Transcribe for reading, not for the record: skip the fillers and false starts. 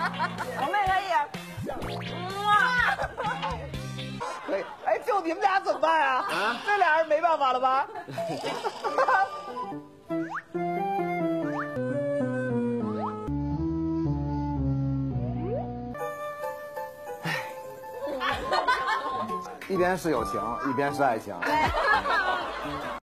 我们也可以。可以。哎，就你们俩怎么办啊？啊，这俩人没办法了吧？一边是友情，一边是爱情。